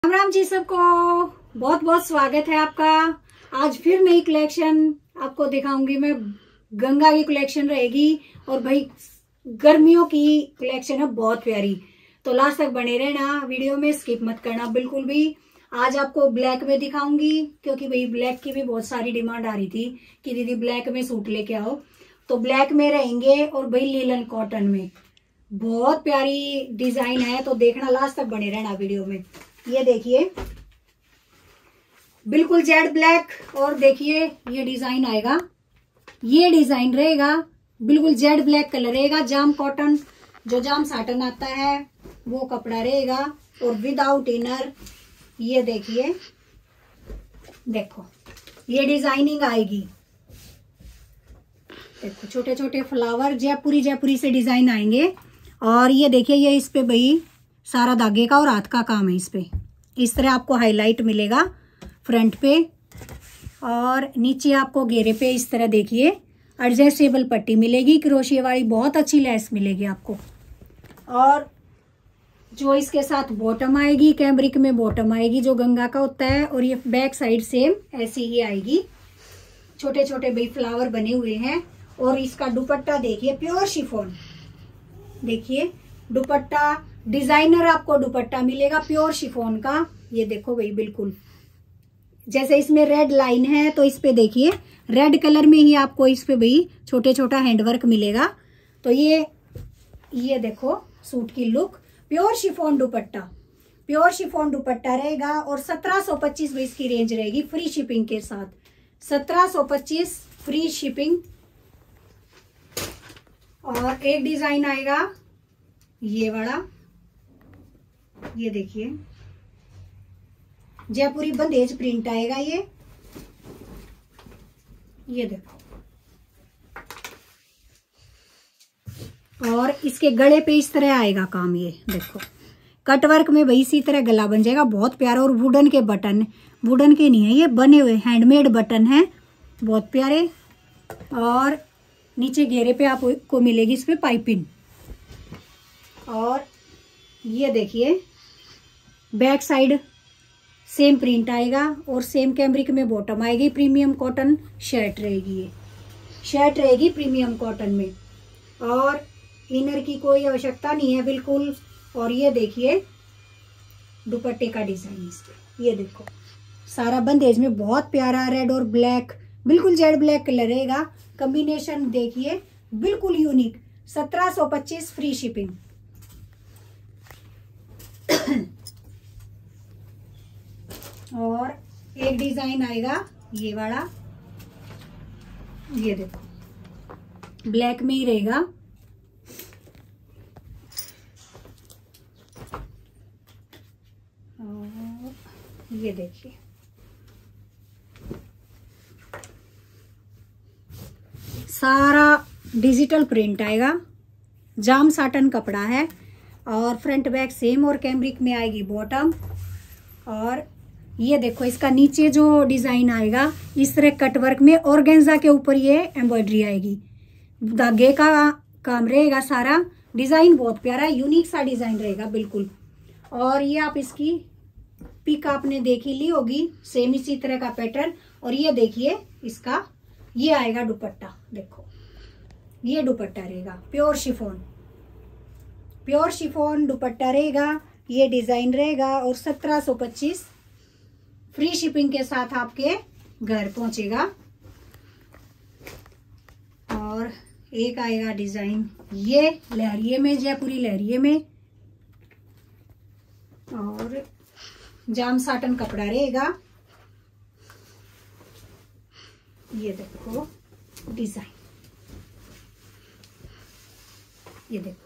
राम राम जी सबको, बहुत बहुत स्वागत है आपका। आज फिर नई कलेक्शन आपको दिखाऊंगी मैं। गंगा की कलेक्शन रहेगी और भाई गर्मियों की कलेक्शन है, बहुत प्यारी। तो लास्ट तक बने रहना, वीडियो में स्किप मत करना बिल्कुल भी। आज आपको ब्लैक में दिखाऊंगी क्योंकि भाई ब्लैक की भी बहुत सारी डिमांड आ रही थी कि दीदी ब्लैक में सूट लेके आओ। तो ब्लैक में रहेंगे और भाई लीलन कॉटन में बहुत प्यारी डिजाइन है, तो देखना लास्ट तक बने रहना वीडियो में। ये देखिए बिल्कुल जेड ब्लैक, और देखिए ये डिजाइन आएगा, ये डिजाइन रहेगा बिल्कुल जेड ब्लैक कलर रहेगा। जाम कॉटन, जो जाम साटन आता है वो कपड़ा रहेगा और विदाउट इनर। ये देखिए, देखो ये डिजाइनिंग आएगी, देखो छोटे छोटे फ्लावर जयपुरी से डिजाइन आएंगे। और ये देखिए ये इस पे भाई सारा धागे का और हाथ का काम है। इस पे इस तरह आपको हाईलाइट मिलेगा फ्रंट पे, और नीचे आपको घेरे पे इस तरह देखिए एडजस्टेबल पट्टी मिलेगी, क्रोशिया वाली बहुत अच्छी लेस मिलेगी आपको। और जो इसके साथ बॉटम आएगी, कैमरिक में बॉटम आएगी जो गंगा का होता है, और ये बैक साइड सेम ऐसी ही आएगी। छोटे छोटे भाई फ्लावर बने हुए हैं। और इसका दुपट्टा देखिए प्योर शिफॉन, देखिए दुपट्टा डिजाइनर आपको दुपट्टा मिलेगा प्योर शिफॉन का। ये देखो भाई बिल्कुल जैसे इसमें रेड लाइन है तो इस पे देखिए रेड कलर में ही आपको इस पे भाई छोटे छोटा हैंडवर्क मिलेगा। तो ये देखो सूट की look, pure chiffon dupatta, pure chiffon dupatta रहेगा। और 1725 भाई इसकी रेंज रहेगी फ्री शिपिंग के साथ, 1725 फ्री शिपिंग। और एक डिजाइन आएगा ये वाला, ये देखिए जयपुरी बंदेज प्रिंट आएगा ये देखो। और इसके गले पे इस तरह आएगा काम, ये देखो कटवर्क में भाई इसी तरह गला बन जाएगा, बहुत प्यारा। और वुडन के बटन, वुडन के नहीं है ये बने हुए हैंडमेड बटन है, बहुत प्यारे। और नीचे घेरे पे आपको मिलेगी इस पे पाइपिंग। और ये देखिए बैक साइड सेम प्रिंट आएगा और सेम कैमरिक में बॉटम आएगी। प्रीमियम कॉटन शर्ट रहेगी, ये शर्ट रहेगी प्रीमियम कॉटन में, और इनर की कोई आवश्यकता नहीं है बिल्कुल। और ये देखिए दुपट्टे का डिजाइन इस पे, ये देखो सारा बंदेज में बहुत प्यारा रेड और ब्लैक, बिल्कुल जेड ब्लैक कलर रहेगा। कॉम्बिनेशन देखिए बिल्कुल यूनिक, 1725 फ्री शिपिंग। और एक डिजाइन आएगा ये वाला, ये देखो ब्लैक में ही रहेगा। और ये देखिए सारा डिजिटल प्रिंट आएगा, जाम साटन कपड़ा है। और फ्रंट बैक सेम, और कैमरिक में आएगी बॉटम। और ये देखो इसका नीचे जो डिजाइन आएगा इस तरह कटवर्क में, ऑर्गेन्जा के ऊपर ये एम्ब्रॉयडरी आएगी, धागे का काम रहेगा सारा। डिजाइन बहुत प्यारा यूनिक सा डिजाइन रहेगा बिल्कुल। और ये आप इसकी पिक आपने देखी ली होगी, सेम इसी तरह का पैटर्न। और ये देखिए इसका ये आएगा दुपट्टा, देखो ये दुपट्टा रहेगा pure chiffon, pure chiffon dupatta रहेगा। ये डिजाइन रहेगा और 1725 फ्री शिपिंग के साथ आपके घर पहुंचेगा। और एक आएगा डिजाइन ये लहरिये में, जयपुरी लहरिये में, और जाम साटन कपड़ा रहेगा। ये देखो डिजाइन, ये देखो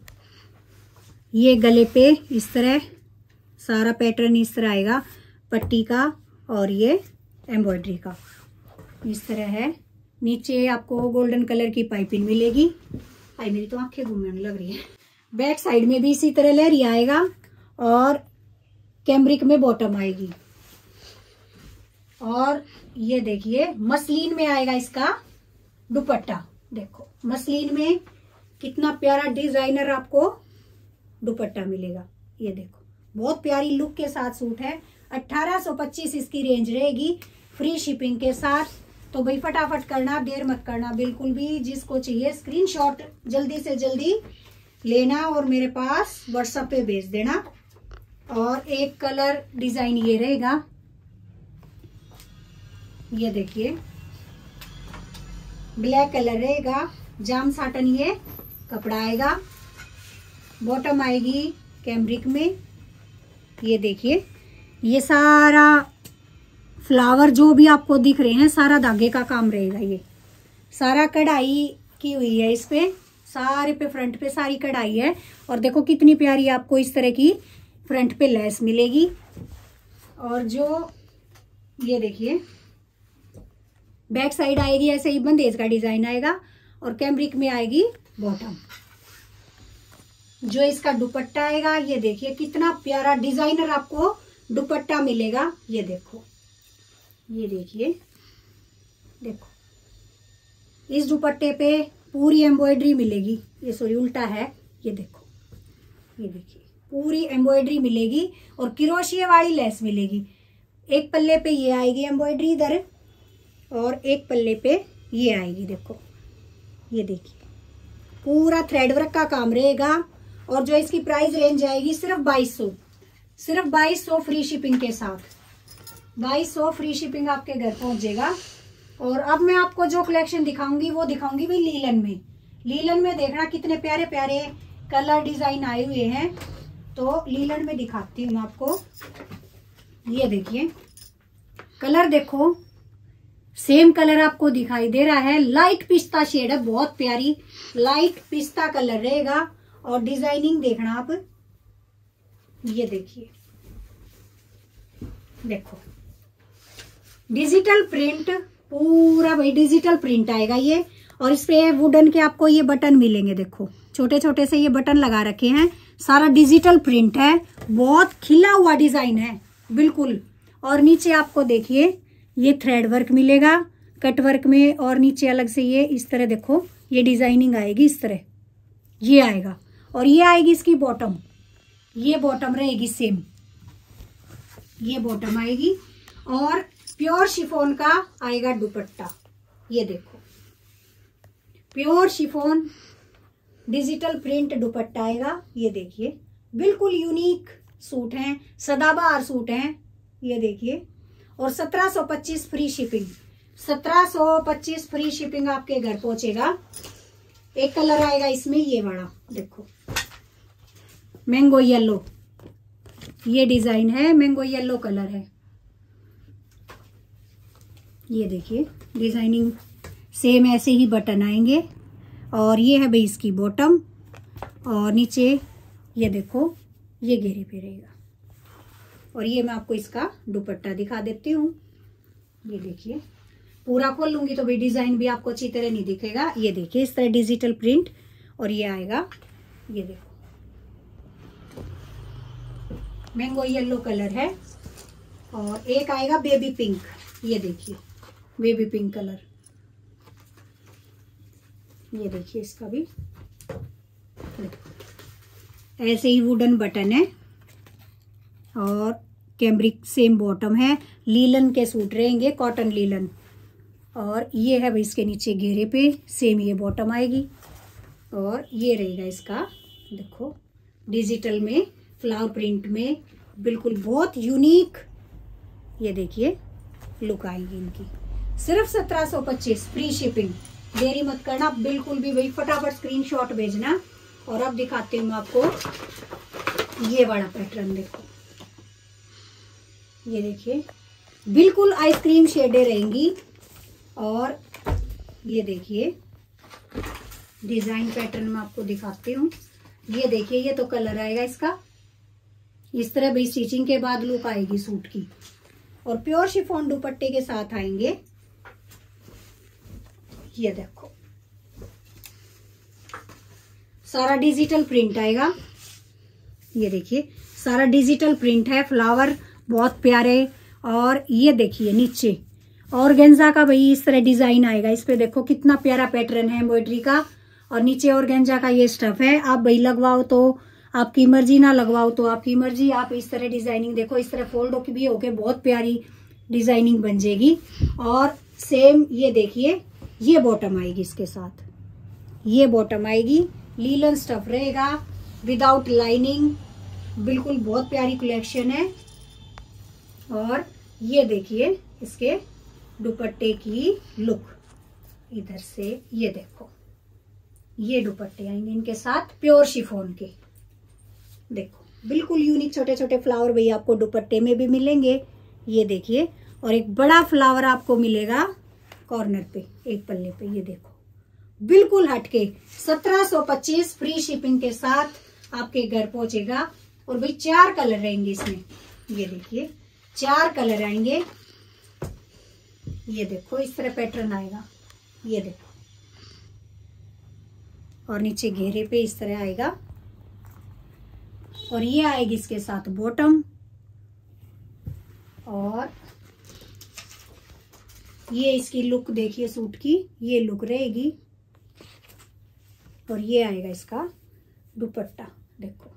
ये गले पे इस तरह सारा पैटर्न इस तरह आएगा पट्टी का, और ये एम्ब्रॉयडरी का इस तरह है। नीचे आपको गोल्डन कलर की पाइपिंग मिलेगी। आई मेरी तो आंखें घूमने लग रही है। बैक साइड में भी इसी तरह लहरी आएगा और कैमरिक में बॉटम आएगी। और ये देखिए मसलिन में आएगा इसका दुपट्टा, देखो मसलिन में कितना प्यारा डिजाइनर आपको दुपट्टा मिलेगा। ये देखो बहुत प्यारी लुक के साथ सूट है। 1825 इसकी रेंज रहेगी फ्री शिपिंग के साथ। तो भाई फटाफट करना, देर मत करना बिल्कुल भी। जिसको चाहिए स्क्रीनशॉट जल्दी से जल्दी लेना और मेरे पास व्हाट्सएप पे भेज देना। और एक कलर डिजाइन ये रहेगा, ये देखिए ब्लैक कलर रहेगा, जाम साटन ये कपड़ा आएगा, बॉटम आएगी कैमरिक में। ये देखिए ये सारा फ्लावर जो भी आपको दिख रहे हैं सारा धागे का काम रहेगा। ये सारा कढ़ाई की हुई है इस पे, सारे पे फ्रंट पे सारी कढ़ाई है। और देखो कितनी प्यारी आपको इस तरह की फ्रंट पे लेस मिलेगी। और जो ये देखिए बैक साइड आएगी ऐसे ही बंदेज का डिजाइन आएगा और कैमरिक में आएगी बॉटम। जो इसका दुपट्टा आएगा ये देखिए कितना प्यारा डिजाइनर आपको दुपट्टा मिलेगा। ये देखो, ये देखिए, देखो इस दुपट्टे पे पूरी एम्ब्रॉयडरी मिलेगी। ये सॉरी उल्टा है, ये देखो, ये देखिए पूरी एम्ब्रॉयडरी मिलेगी और क्रोशिया वाली लेस मिलेगी। एक पल्ले पे ये आएगी एम्ब्रॉयडरी इधर और एक पल्ले पे ये आएगी। देखो ये देखिए पूरा थ्रेड वर्क का काम रहेगा। और जो इसकी प्राइस रेंज आएगी सिर्फ 2200, सिर्फ 2200 फ्री शिपिंग के साथ। 2200 फ्री शिपिंग आपके घर पहुंचेगा। और अब मैं आपको जो कलेक्शन दिखाऊंगी वो दिखाऊंगी भाई लीलन में। लीलन में देखना कितने प्यारे प्यारे कलर डिजाइन आए हुए हैं। तो लीलन में दिखाती हूँ आपको। ये देखिए कलर, देखो सेम कलर आपको दिखाई दे रहा है, लाइट पिस्ता शेड है, बहुत प्यारी लाइट पिस्ता कलर रहेगा। और डिजाइनिंग देखना आप, ये देखिए, देखो डिजिटल प्रिंट, पूरा भाई डिजिटल प्रिंट आएगा ये। और इस पे वुडन के आपको ये बटन मिलेंगे, देखो छोटे छोटे से ये बटन लगा रखे हैं। सारा डिजिटल प्रिंट है, बहुत खिला हुआ डिजाइन है बिल्कुल। और नीचे आपको देखिए ये थ्रेड वर्क मिलेगा कट वर्क में। और नीचे अलग से ये इस तरह देखो ये डिजाइनिंग आएगी, इस तरह ये आएगा। और ये आएगी इसकी बॉटम, ये बॉटम रहेगी सेम, ये बॉटम आएगी। और प्योर शिफॉन का आएगा दुपट्टा। ये देखो pure chiffon digital print dupatta आएगा। ये देखिए बिल्कुल यूनिक सूट हैं, सदाबहार सूट हैं। ये देखिए और 1725 फ्री शिपिंग, 1725 फ्री शिपिंग आपके घर पहुंचेगा। एक कलर आएगा इसमें ये वाला, देखो मैंगो येलो, ये डिजाइन है, मैंगो येलो कलर है। ये देखिए डिजाइनिंग सेम ऐसे ही बटन आएंगे। और ये है भाई इसकी बॉटम। और नीचे ये देखो ये घेरे पे रहेगा। और ये मैं आपको इसका दुपट्टा दिखा देती हूँ। ये देखिए पूरा खोल लूंगी तो भाई डिजाइन भी आपको अच्छी तरह नहीं दिखेगा। ये देखिए इस तरह डिजिटल प्रिंट। और ये आएगा, ये देखो मैंगो येलो कलर है। और एक आएगा बेबी पिंक, ये देखिए बेबी पिंक कलर। ये देखिए इसका भी ऐसे ही वुडन बटन है और कैमरिक सेम बॉटम है। लीलन के सूट रहेंगे, कॉटन लीलन। और ये है भाई इसके नीचे घेरे पे सेम ये बॉटम आएगी। और ये रहेगा इसका, देखो डिजिटल में फ्लावर प्रिंट में, बिल्कुल बहुत यूनिक। ये देखिए लुक आएगी इनकी। सिर्फ 1725 फ्री शिपिंग। देरी मत करना बिल्कुल भी, भाई फटाफट स्क्रीनशॉट भेजना। और अब दिखाती हूँ मैं आपको ये वाला पैटर्न। देखो ये देखिए बिल्कुल आइसक्रीम शेडें रहेंगी। और ये देखिए डिजाइन पैटर्न में आपको दिखाती हूँ। ये देखिए ये तो कलर आएगा इसका, इस तरह भाई स्टिचिंग के बाद लुक आएगी सूट की। और प्योर शिफॉन दुपट्टे के साथ आएंगे। ये देखो सारा डिजिटल प्रिंट आएगा। ये देखिए सारा डिजिटल प्रिंट है, फ्लावर बहुत प्यारे। और ये देखिए नीचे ऑर्गेन्जा का भाई इस तरह डिजाइन आएगा। इस पे देखो कितना प्यारा पैटर्न है एम्ब्रॉयडरी का। और नीचे ऑर्गेन्जा का ये स्टफ है, आप भाई लगवाओ तो आपकी मर्जी ना लगवाओ तो आपकी मर्जी। आप इस तरह डिजाइनिंग देखो, इस तरह फोल्ड होके भी होके बहुत प्यारी डिजाइनिंग बन जाएगी। और सेम ये देखिए, ये बॉटम आएगी इसके साथ, ये बॉटम आएगी, लीलन स्टफ रहेगा विदाउट लाइनिंग, बिल्कुल बहुत प्यारी कलेक्शन है। और ये देखिए इसके दुपट्टे की लुक, इधर से ये देखो, ये दुपट्टे आएंगे इनके साथ प्योर शिफॉन के। देखो बिल्कुल यूनिक छोटे छोटे फ्लावर भैया आपको दुपट्टे में भी मिलेंगे, ये देखिए। और एक बड़ा फ्लावर आपको मिलेगा कॉर्नर पे, एक पल्ले पे, ये देखो बिल्कुल हटके 1725 फ्री शिपिंग के साथ आपके घर पहुंचेगा। और भाई 4 कलर रहेंगे इसमें, ये देखिए 4 कलर आएंगे। ये देखो इस तरह पैटर्न आएगा, ये देखो, और नीचे घेरे पे इस तरह आएगा। और ये आएगी इसके साथ बॉटम, और ये इसकी लुक देखिए सूट की, ये लुक रहेगी। और ये आएगा इसका दुपट्टा, देखो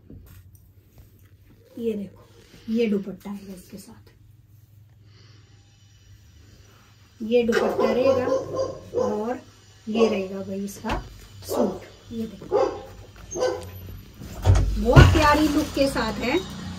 ये देखो, ये दुपट्टा आएगा इसके साथ, ये दुपट्टा रहेगा। और ये रहेगा भाई इसका सूट, ये देखो बहुत प्यारी लुक के साथ है।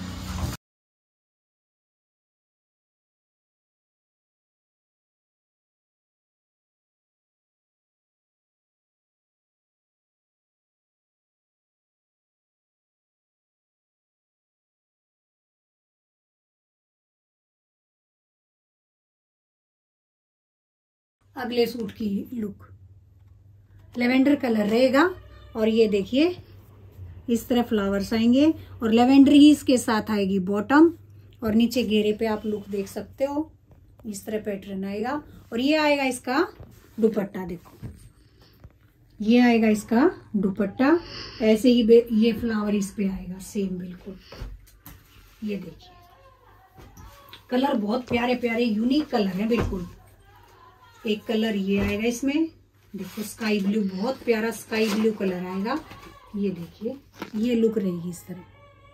अगले सूट की लुक लेवेंडर कलर रहेगा। और ये देखिए इस तरह फ्लावर्स आएंगे, और लेवेंडर ही इसके साथ आएगी बॉटम। और नीचे घेरे पे आप लुक देख सकते हो, इस तरह पैटर्न आएगा। और ये आएगा इसका दुपट्टा, देखो ये आएगा इसका दुपट्टा, ऐसे ही ये फ्लावर इस पे आएगा सेम बिल्कुल। ये देखिए कलर बहुत प्यारे प्यारे यूनिक कलर है बिल्कुल। एक कलर ये आएगा इसमें, देखो स्काई ब्लू, बहुत प्यारा स्काई ब्लू कलर आएगा। ये देखिए ये लुक रहेगी इस तरह,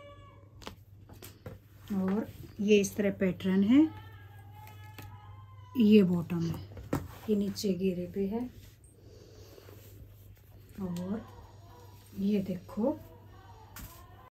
और ये इस तरह पैटर्न है, ये बॉटम है, ये नीचे घेरे पे है। और ये देखो